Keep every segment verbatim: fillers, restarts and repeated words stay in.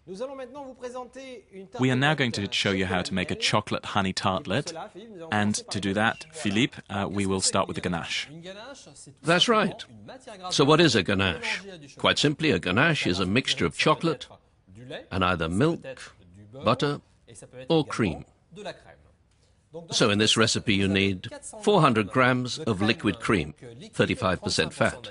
We are now going to show you how to make a chocolate honey tartlet, and to do that, Philippe, uh, we will start with the ganache. That's right. So what is a ganache? Quite simply, a ganache is a mixture of chocolate and either milk, butter or cream. So in this recipe you need four hundred grams of liquid cream, thirty-five percent fat,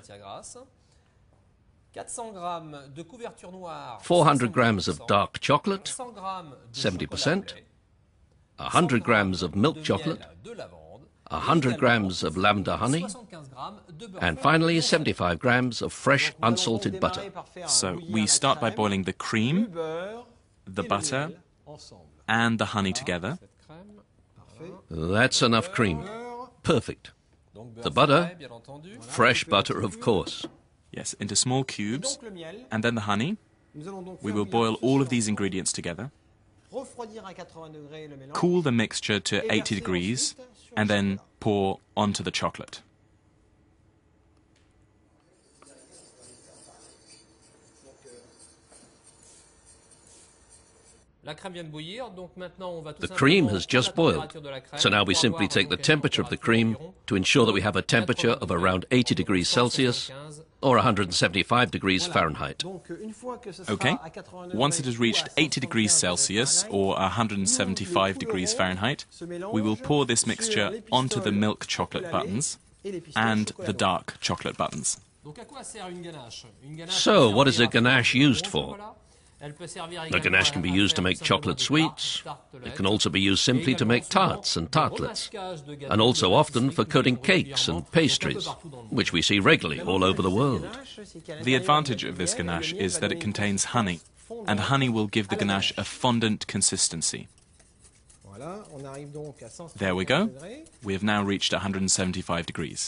four hundred grams of dark chocolate, seventy percent, one hundred grams of milk chocolate, one hundred grams of lavender honey, and finally seventy-five grams of fresh unsalted butter. So we start by boiling the cream, the butter, and the honey together. That's enough cream. Perfect. The butter, fresh butter of course. Yes, into small cubes, and then the honey. We will boil all of these ingredients together, cool the mixture to eighty degrees, and then pour onto the chocolate. The cream has just boiled, so now we simply take the temperature of the cream to ensure that we have a temperature of around eighty degrees Celsius or one hundred seventy-five degrees Fahrenheit. Okay, once it has reached eighty degrees Celsius or one hundred seventy-five degrees Fahrenheit, we will pour this mixture onto the milk chocolate buttons and the dark chocolate buttons. So, what is a ganache used for? The ganache can be used to make chocolate sweets. It can also be used simply to make tarts and tartlets, and also often for coating cakes and pastries, which we see regularly all over the world. The advantage of this ganache is that it contains honey, and honey will give the ganache a fondant consistency. There we go. We have now reached one hundred seventy-five degrees.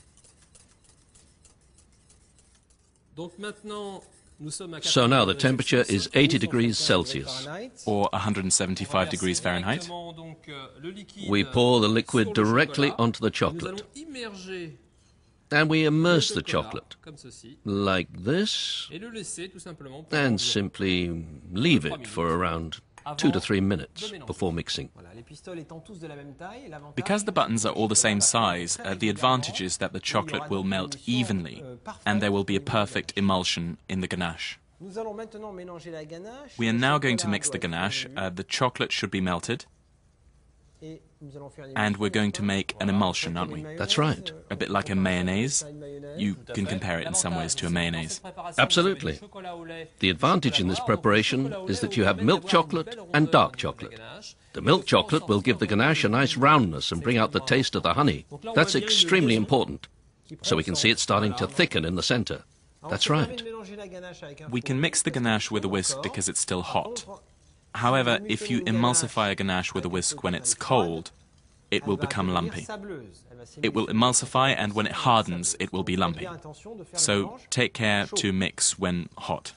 So now the temperature is eighty degrees Celsius. Or one hundred seventy-five degrees Fahrenheit. We pour the liquid directly onto the chocolate. And we immerse the chocolate, like this, and simply leave it for around two to three minutes before mixing. Because the buttons are all the same size, uh, the advantage is that the chocolate will melt evenly, and there will be a perfect emulsion in the ganache. We are now going to mix the ganache. Uh, the chocolate should be melted, and we're going to make an emulsion, aren't we? That's right. A bit like a mayonnaise. You can compare it in some ways to a mayonnaise. Absolutely. The advantage in this preparation is that you have milk chocolate and dark chocolate. The milk chocolate will give the ganache a nice roundness and bring out the taste of the honey. That's extremely important. So we can see it starting to thicken in the center. That's right. We can mix the ganache with a whisk because it's still hot. However, if you emulsify a ganache with a whisk when it's cold, it will become lumpy. It will emulsify, and when it hardens, it will be lumpy. So take care to mix when hot.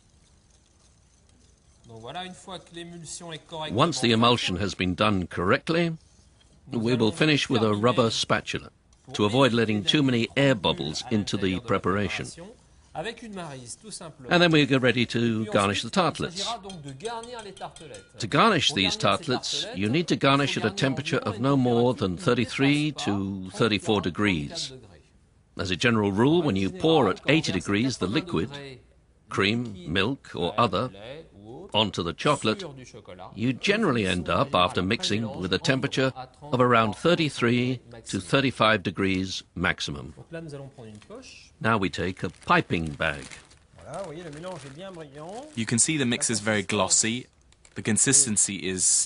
Once the emulsion has been done correctly, we will finish with a rubber spatula to avoid letting too many air bubbles into the preparation. And then we get ready to garnish the tartlets. To garnish these tartlets, you need to garnish at a temperature of no more than thirty-three to thirty-four degrees. As a general rule, when you pour at eighty degrees the liquid, cream, milk or other, onto the chocolate, you generally end up, after mixing, with a temperature of around thirty-three to thirty-five degrees maximum. Now we take a piping bag. You can see the mix is very glossy. The consistency is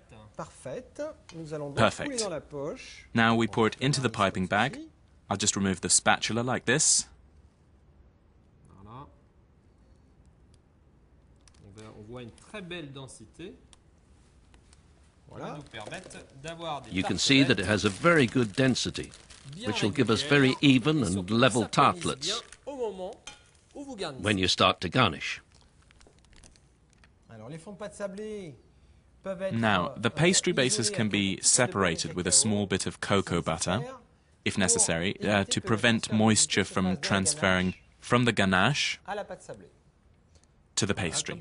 perfect. Now we pour it into the piping bag. I'll just remove the spatula like this. You can see that it has a very good density, which will give us very even and level tartlets when you start to garnish. Now, the pastry bases can be separated with a small bit of cocoa butter, if necessary, uh, to prevent moisture from transferring from the ganache to the pastry.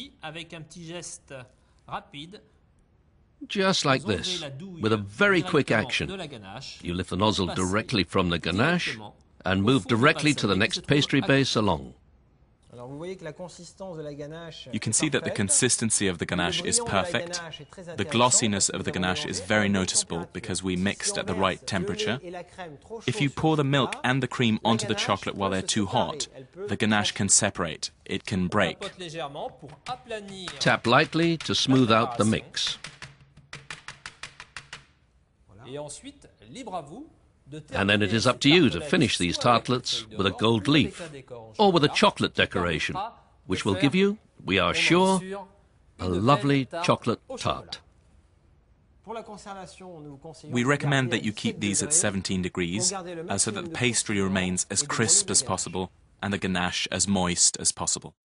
Just like this, with a very quick action. You lift the nozzle directly from the ganache and move directly to the next pastry base along. You can see that the consistency of the ganache is perfect. The glossiness of the ganache is very noticeable because we mixed at the right temperature. If you pour the milk and the cream onto the chocolate while they're too hot, the ganache can separate. It can break. Tap lightly to smooth out the mix. And then it is up to you to finish these tartlets with a gold leaf or with a chocolate decoration, which will give you, we are sure, a lovely chocolate tart. We recommend that you keep these at seventeen degrees uh, so that the pastry remains as crisp as possible and the ganache as moist as possible.